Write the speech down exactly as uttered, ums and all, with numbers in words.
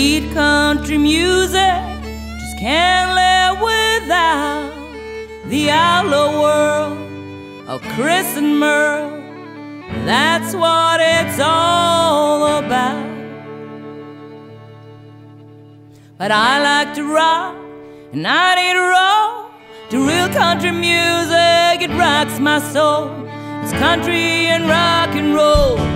sweet country music, just can't live without the outlaw world of Chris and Merle. That's what it's all about. But I like to rock and I need to roll to real country music. It rocks my soul. It's country and rock and roll.